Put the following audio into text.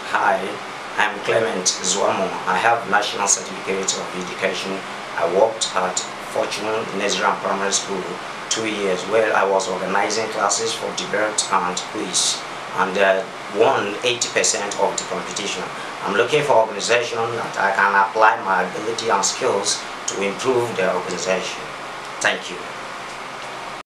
Hi, I'm Clement Zuamo. I have National Certificate of Education. I worked at Fortune Nursery Primary School 2 years where I was organizing classes for debate and quiz and won 80% of the competition. I'm looking for an organization that I can apply my ability and skills to improve the organization. Thank you.